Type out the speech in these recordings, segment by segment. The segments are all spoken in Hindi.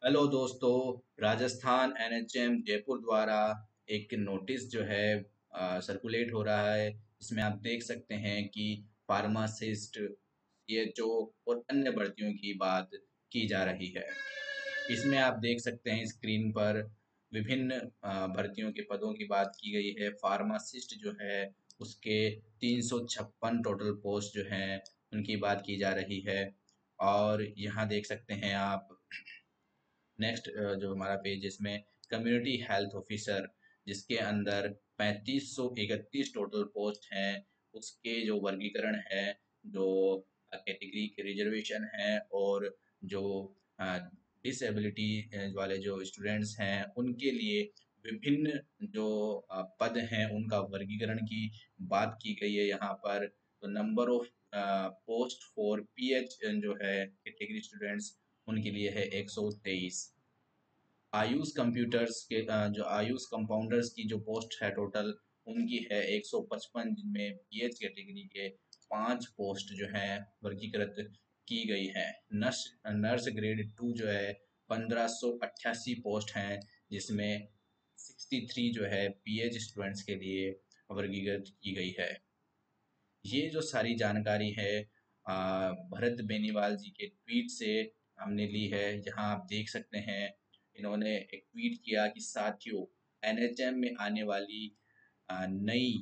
हेलो दोस्तों। राजस्थान एनएचएम जयपुर द्वारा एक नोटिस जो है सर्कुलेट हो रहा है। इसमें आप देख सकते हैं कि फार्मासिस्ट, सीएचओ और अन्य भर्तियों की बात की जा रही है। इसमें आप देख सकते हैं स्क्रीन पर विभिन्न भर्तियों के पदों की बात की गई है। फार्मासिस्ट जो है उसके 356 टोटल पोस्ट जो हैं उनकी बात की जा रही है। और यहाँ देख सकते हैं आप नेक्स्ट जो हमारा पेज इसमें कम्युनिटी हेल्थ ऑफिसर, जिसके अंदर 3531 टोटल पोस्ट हैं। उसके जो वर्गीकरण है, जो कैटेगरी के रिजर्वेशन है और जो डिसेबिलिटी वाले जो स्टूडेंट्स हैं उनके लिए विभिन्न जो पद हैं उनका वर्गीकरण की बात की गई है यहाँ पर। तो number of post for PH जो है कैटेगरी स्टूडेंट्स उनके लिए है 123। आयुष कंप्यूटर्स के जो आयुष कंपाउंडर्स की जो पोस्ट है टोटल उनकी है 155, जिनमें पीएच कैटेगरी के 5 पोस्ट जो हैं वर्गीकृत की गई है। नर्स नर्स ग्रेड 2 जो है 1588 पोस्ट हैं, जिसमें 63 जो है पीएच स्टूडेंट्स के लिए वर्गीकृत की गई है। ये जो सारी जानकारी है भरत बेनीवाल जी के ट्वीट से हमने ली है। यहाँ आप देख सकते हैं इन्होंने एक ट्वीट किया कि साथियों, एनएचएम में आने वाली नई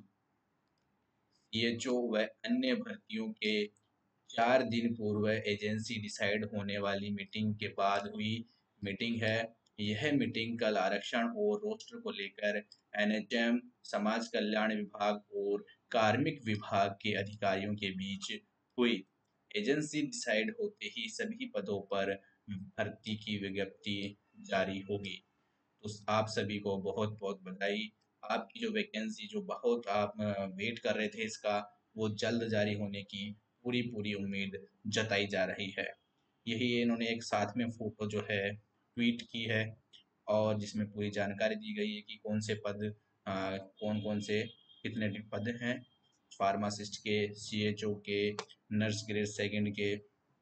सीएचओ व अन्य भर्तियों के 4 दिन पूर्व एजेंसी डिसाइड होने वाली मीटिंग के बाद हुई मीटिंग है। यह मीटिंग कल आरक्षण और रोस्टर को लेकर एनएचएम, समाज कल्याण विभाग और कार्मिक विभाग के अधिकारियों के बीच हुई। एजेंसी डिसाइड होते ही सभी पदों पर भर्ती की विज्ञप्ति जारी होगी। तो आप सभी को बहुत बहुत बधाई। आपकी जो वैकेंसी जो बहुत आप वेट कर रहे थे इसका, वो जल्द जारी होने की पूरी पूरी उम्मीद जताई जा रही है। यही इन्होंने एक साथ में फोटो जो है ट्वीट की है और जिसमें पूरी जानकारी दी गई है कि कौन से पद, कौन कौन से कितने पद हैं फार्मासिस्ट के, सीएचओ के, नर्स ग्रेड सेकंड के।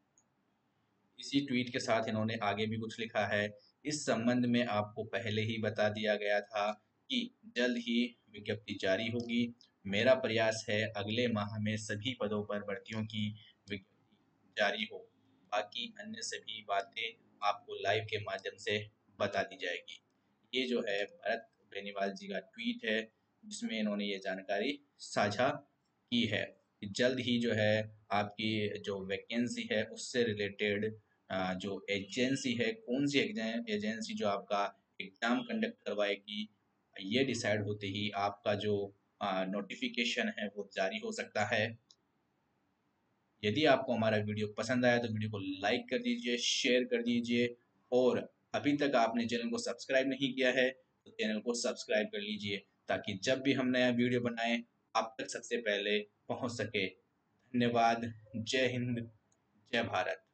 इसी ट्वीट के साथ इन्होंने आगे भी कुछ लिखा है। इस संबंध में आपको पहले ही बता दिया गया था कि जल्द ही विज्ञप्ति जारी होगी। मेरा प्रयास है अगले माह में सभी पदों पर भर्तियों की विज्ञप्ति जारी हो। बाकी अन्य सभी बातें आपको लाइव के माध्यम से बता दी जाएगी। ये जो है भरत बेनीवाल जी का ट्वीट है, जिसमें इन्होंने ये जानकारी साझा की है कि जल्द ही जो है आपकी जो वैकेंसी है उससे रिलेटेड जो एजेंसी है, कौन सी एजेंसी जो आपका एग्जाम कंडक्ट करवाएगी, ये डिसाइड होते ही आपका जो नोटिफिकेशन है वो जारी हो सकता है। यदि आपको हमारा वीडियो पसंद आया तो वीडियो को लाइक कर दीजिए, शेयर कर दीजिए और अभी तक आपने चैनल को सब्सक्राइब नहीं किया है तो चैनल को सब्सक्राइब कर लीजिए, ताकि जब भी हम नया वीडियो बनाएं आप तक सबसे पहले पहुंच सके। धन्यवाद। जय हिंद, जय भारत।